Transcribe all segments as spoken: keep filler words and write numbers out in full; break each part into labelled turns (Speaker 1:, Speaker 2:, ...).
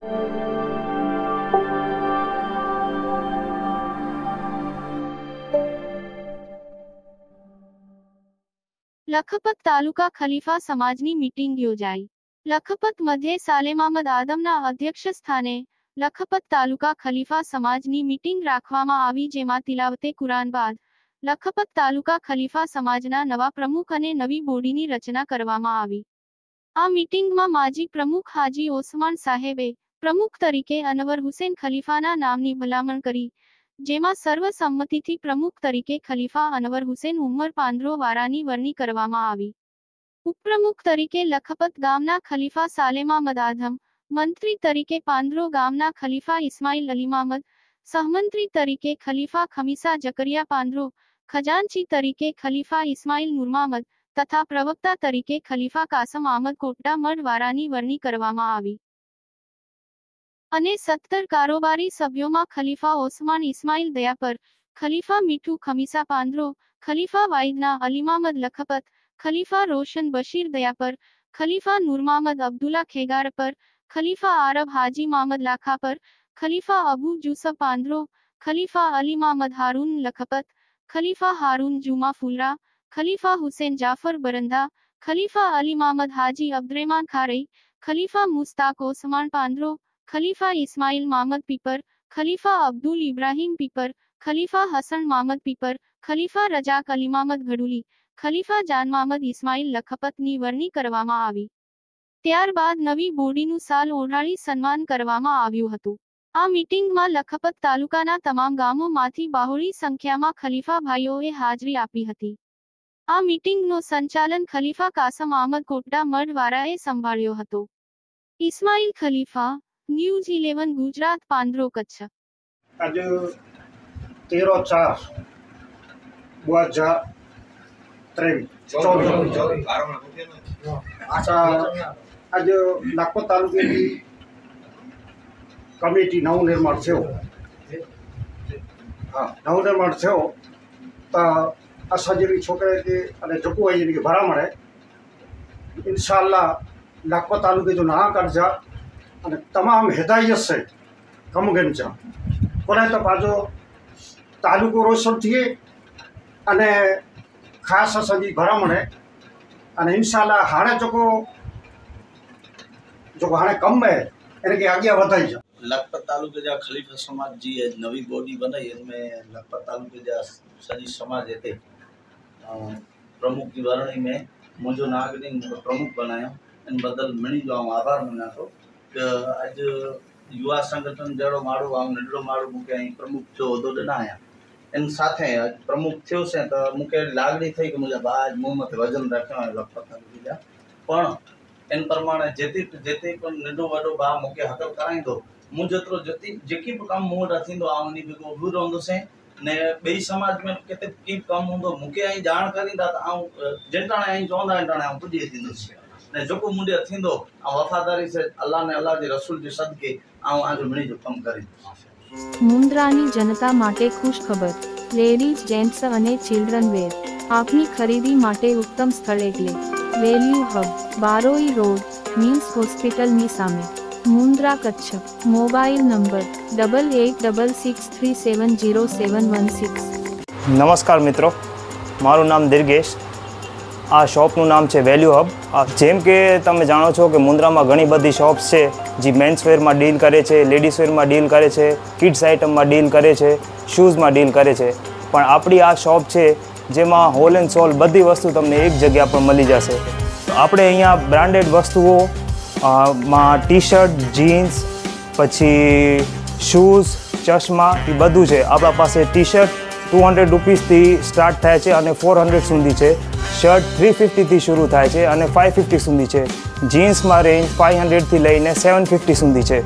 Speaker 1: લખપત તાલુકા ખલીફા સમાજની મીટિંગ યોજાઈ। લખપત મધ્યે સાલેમ અહમદ આદમના અધ્યક્ષ સ્થાને લખપત તાલુકા ખલીફા સમાજની મીટિંગ રાખવામાં આવી, જેમાં તિલાવતે કુરાન બાદ લખપત તાલુકા ખલીફા સમાજના નવા પ્રમુખ અને નવી બોડીની રચના કરવામાં આવી। આ મીટિંગમાં માજી પ્રમુખ હાજી ઓસમાન સાહેબે પ્રમુખ તરીકે અનવર હુસેન ખલીફાના નામની ભલામણ કરી, જેમાં સર્વસંમતિથી પ્રમુખ તરીકે ખલીફા અનવર હુસેન ઉમર પાંદરો વારાની વરણી કરવામાં આવી। ઉપપ્રમુખ તરીકે લખપત ગામના ખલીફા સાલેમ અહમદ આદમ, મંત્રી તરીકે પાંદરો ગામના ખલીફા ઇસ્માઇલ અલી મામદ, સહમંત્રી તરીકે ખલીફા ખમીસા જકરિયા પાંદરો, ખજાનચી તરીકે ખલીફા ઇસ્માઇલ નુરમામદ તથા પ્રવક્તા તરીકે ખલીફા કાસમ અહમદ કોટડા મઢ વારાની વરણી કરવામાં આવી અને સત્તર કારોબારી સભ્યોમાં ખલીફા ઓસમાન ઇસ્માઇલ દયાપર, ખલીફા મીઠુ ખમીસા પાંદરો, ખલીફા વાઇદના અલીમામદ લખપત, ખલીફા રોશન બશીર દયાપર, ખલીફા નુરમામદ અબ્દુલ્લા ખેગારપર, ખલીફા આરબ હાજી મામદ લાખાપર, ખલીફા અબુ જુસફ પાંદરો, ખલીફા અલી મામદ હારૂન લખપત, ખલીફા હારૂન જુમા ફુલરા, ખલીફા હુસેન જાફર બરંદા, ખલીફા અલી મામદ હાજી અબ્દુર્રહમાન ખારઈ, ખલીફા મુસ્તાક ઓસમાન પાંદરો, ખલીફા ઇસ્માઇલ મામદ પીપર, ખલીફા અબ્દુલ ઇબ્રાહીમ પીપર, ખલીફા હસન મામદ પીપર, ખલીફા રજાક અલી મામદ ગઢુલી, ખલીફા જાન મામદ ઇસ્માઇલ લખપતની વરણી કરવામાં આવી। ત્યારબાદ નવી બોડીનું સાલ ઓઢાડી સન્માન કરવામાં આવ્યું હતું। આ મીટિંગમાં લખપત તાલુકાના તમામ ગામોમાંથી બહોળી સંખ્યામાં ખલીફા ભાઈઓએ હાજરી આપી હતી। આ મીટિંગનો સંચાલન ખલીફા કાસમ અહમદ કોટડા મઢ વારાએ સંભાળ્યો હતો। Ismail Khalifa, news eleven Gujarat, Pandro, Kutch.
Speaker 2: આજે તેરો ચાર બે હજાર ત્રેવીસ આજે લખપત તાલુકાની કમિટી નવું નિર્માણ થયો હા નવું નિર્માણ થયો તો અસા જેવી છોકરી અને જકુઆઈ જેવી ભરા મળે ઇન્શાલ્લાહ લખપત તાલુકે જો ના કરજા અને તમામ હિદાયત છે કમ ગંજા કોને તો પાછો તાલુકો રોશન થઈએ અને ખાસ અસાંजी ભરા મળે અને ઇન્શાલ્लाह हाणे जेको जेको हाणे कमु है इन खे अॻियां वधाई जा।
Speaker 3: लखपत तालुके जा खलीफा समाज जी नवी बॉडी बनाई, इनमें लखपत तालुके जा सॼी समाज हिते प्रमुख की वरणी में मुझो नागरिक मूंखे प्रमुख बनायो, इन बदल मिणी जो आउं आभार मञा थो कि अॼु युवा संगठन जहिड़ो माण्हू ऐं नंढड़ो माण्हू मूंखे અહીં प्रमुख जो उहिदो ॾिना आहियां। इन साथे प्रमुख थियोसीं त मूंखे लाॻणी થઈ કે मुंहिंजा ॿार मूं मथे वज़न रखियो आहे लखपत तालुके जा, पण इन प्रमाणे जेतिरी जेतिरी पण नंढो वॾो भाउ मूंखे हक़ कराईंदो, मूं जेतिरो जेतिरी जेकी बि कमु मूं वटि थींदो आउं उन बिल्कुलु उभो रहंदुसि ने ॿई समाज में किथे की कमु हूंदो मूंखे ऐं ॼाण करींदा त आउं जिन टाणे ऐं चवंदा आहिनि टाणे आउं पुॼी थींदुसि ने जेको मुंहिंजे थींदो ऐं वफ़ादारी से अल्लाह ने अल्लाह जे रसूल जे सदके आउं आजो मिणी जो कमु करींदुसि।
Speaker 4: मुंद्रानी जनता माटे खुश खबर, लेडीज, जेंट्स અને ચિલ્ડ્રન વેર આપની ખરીદી માટે ઉત્તમ સ્થળ એટલે value hub, Baroi road, means હોસ્પિટલની સામે, Mundra, Kutch. Mobile number double eight double six three seven zero seven one six.
Speaker 5: નમસ્કાર મિત્રો, મારું નામ દિર્ગેશ। આ શોપનું નામ છે વેલ્યુ હબ। જેમ કે તમે જાણો છો કે મુન્દ્રામાં ઘણી બધી શોપ્સ છે જે મેન્સવેરમાં ડીલ કરે છે, લેડીઝવેરમાં ડીલ કરે છે, કિડ્સ આઇટમમાં ડીલ કરે છે, શૂઝમાં ડીલ કરે છે, પણ આપણી આ શોપ છે જેમાં હોલ એન્ડ સોલ બધી વસ્તુ તમને એક જગ્યા પર મળી જશે। આપણે અહીંયા બ્રાન્ડેડ વસ્તુઓ માં ટી શર્ટ, જીન્સ, પછી શૂઝ, ચશ્મા એ બધું છે આપણા પાસે। ટી શર્ટ ટુ હંડ્રેડ રૂપીસથી સ્ટાર્ટ થાય છે અને ફોર હંડ્રેડ સુધી છે, શર્ટ થ્રી ફિફ્ટીથી શરૂ થાય છે અને ફાઇવ ફિફ્ટી સુધી છે, જીન્સમાં રેન્જ ફાઇવ હંડ્રેડથી લઈને સેવન ફિફ્ટી સુધી છે,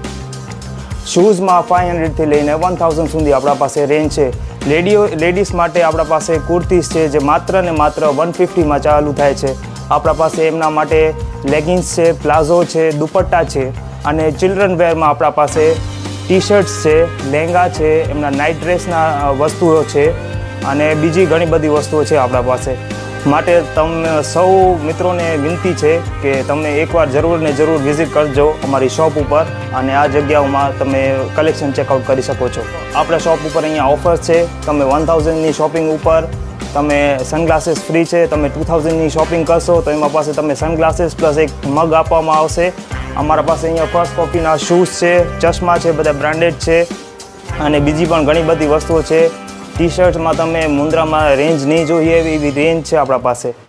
Speaker 5: શૂઝમાં ફાઇવ હંડ્રેડથી લઈને વન થાઉઝન્ડ સુધી આપણા પાસે રેન્જ છે। લેડીઓ લેડીઝ માટે આપણા પાસે કુર્તીઝ છે જે માત્ર ને માત્ર વન ફિફ્ટીમાં ચાલુ થાય છે। આપણા પાસે એમના માટે લેગિન્સ છે, પ્લાઝો છે, દુપટ્ટા છે અને ચિલ્ડ્રન વેરમાં આપણા પાસે ટી શર્ટ્સ છે, લહેંગા છે, એમના નાઇટ ડ્રેસના વસ્તુઓ છે અને બીજી ઘણી બધી વસ્તુઓ છે આપણા પાસે। માટે તમે સૌ મિત્રોને વિનંતી છે કે તમે એકવાર જરૂર ને જરૂર વિઝિટ કરજો અમારી શોપ ઉપર અને આ જગ્યાઓમાં તમે કલેક્શન ચેકઆઉટ કરી શકો છો. આપણા શોપ ઉપર અહીંયા ઓફર્સ છે. તમે વન થાઉઝન્ડની શોપિંગ ઉપર તમે સનગ્લાસીસ ફ્રી છે. તમે ટુ થાઉઝન્ડની શોપિંગ કરશો તો એમાં પાસે તમે સનગ્લાસીસ પ્લસ એક મગ આપવામાં આવશે. અમારા પાસે અહીંયા ફર્સ્ટ કોપીના શૂઝ છે, ચશ્મા છે, બધા બ્રાન્ડેડ છે અને બીજી પણ ઘણી બધી વસ્તુઓ છે. ટી શર્ટમાં તમે મુન્દ્રામાં રેન્જ નહીં જોઈએ એવી રેન્જ છે આપણા પાસે.